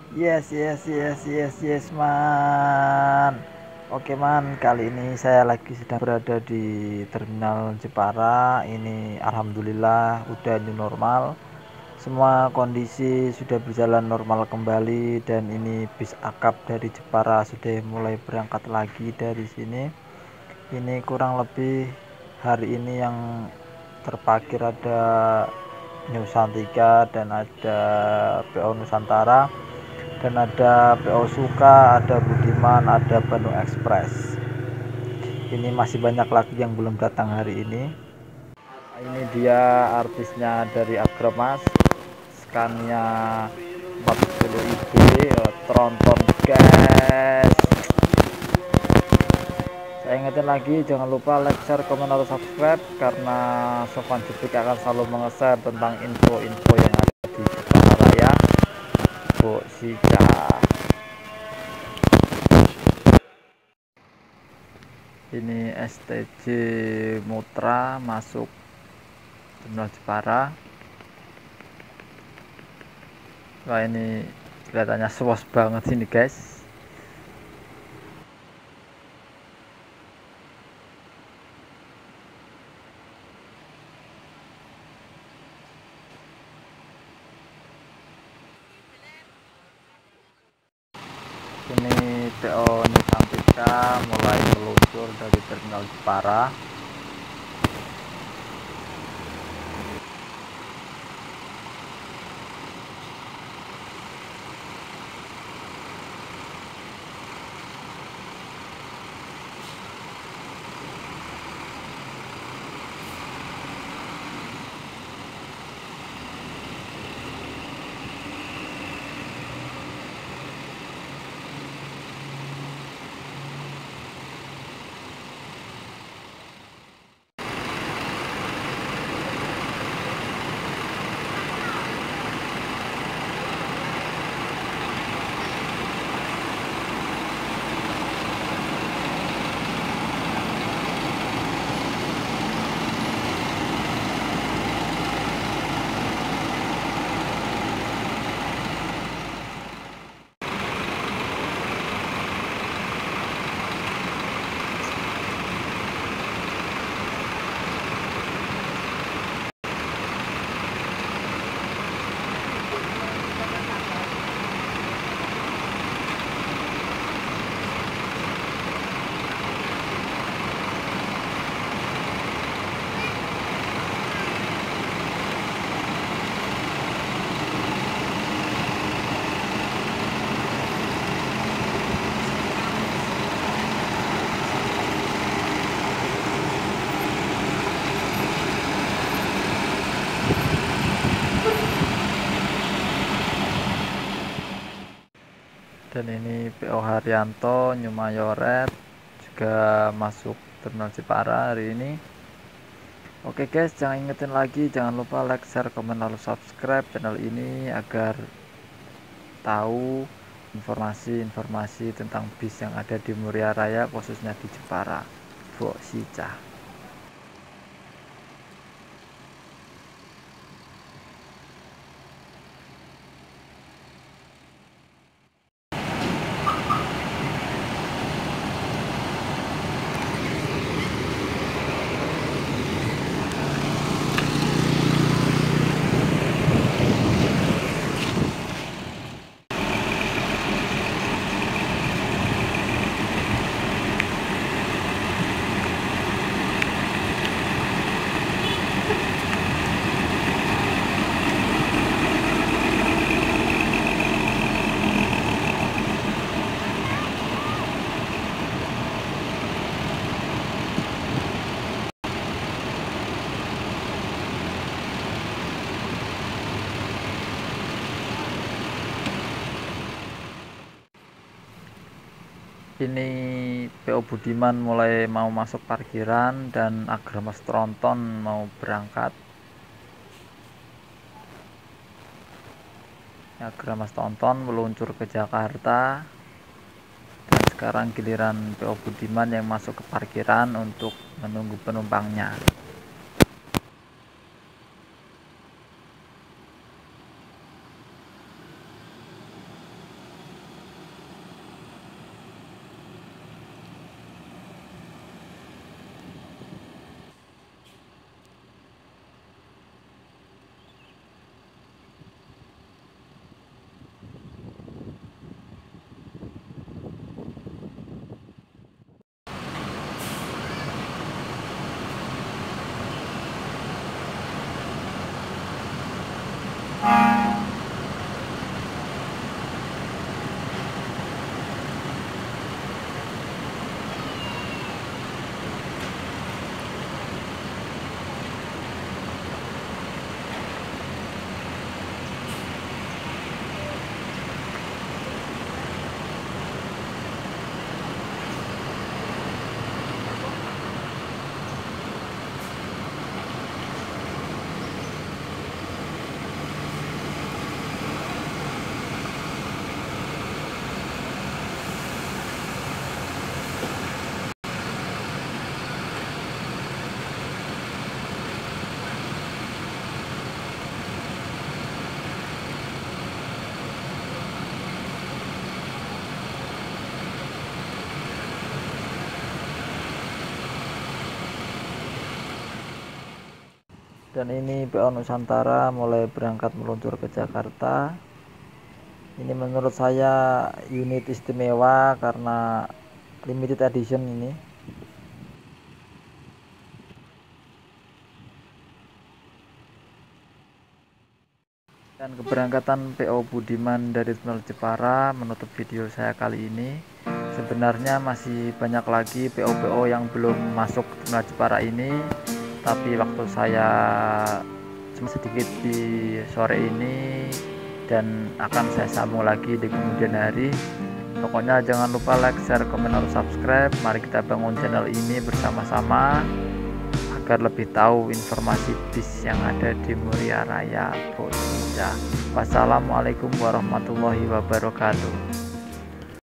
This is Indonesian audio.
Yes, yes, yes, yes, yes, man. Oke, man. Kali ini saya lagi sedang berada di Terminal Jepara. Ini alhamdulillah udah new normal. Semua kondisi sudah berjalan normal kembali dan ini bis akap dari Jepara sudah mulai berangkat lagi dari sini. Ini kurang lebih hari ini yang terparkir ada Nusantika dan ada PO Nusantara dan ada PO Suka, ada Budiman, ada Bandung Express. Ini masih banyak lagi yang belum datang hari ini. Ini dia artisnya dari Agromas, Scania 40 IB, Tronton guys. Saya ingetin lagi, jangan lupa like, share, komen, atau subscribe karena Sofwan Jepik akan selalu menge-share tentang info-info yang ada di Jepara Raya, Bu Sika. Ini STJ Mutra masuk Terminal Jepara. Wah, ini kelihatannya swos banget ini guys. Ini PO Nusantika mulai meluncur dari Terminal Jepara. Dan ini PO Haryanto New Mayoret juga masuk Terminal Jepara hari ini. Oke guys, jangan ingetin lagi, jangan lupa like, share, komen, lalu subscribe channel ini agar tahu informasi-informasi tentang bis yang ada di Muria Raya, khususnya di Jepara. Bu Sica. Ini PO Budiman mulai mau masuk parkiran dan Agromas Tronton mau berangkat. Agromas Tronton meluncur ke Jakarta dan sekarang giliran PO Budiman yang masuk ke parkiran untuk menunggu penumpangnya. Dan ini PO Nusantara mulai berangkat meluncur ke Jakarta. Ini menurut saya unit istimewa karena limited edition ini. Dan keberangkatan PO Budiman dari Tunnel Jepara menutup video saya kali ini. Sebenarnya masih banyak lagi PO-PO yang belum masuk Tunnel Jepara ini, tapi waktu saya cuma sedikit di sore ini dan akan saya sambung lagi di kemudian hari. Pokoknya jangan lupa like, share, komen, atau subscribe. Mari kita bangun channel ini bersama-sama agar lebih tahu informasi bis yang ada di Muria Raya Bodinja. Wassalamualaikum warahmatullahi wabarakatuh.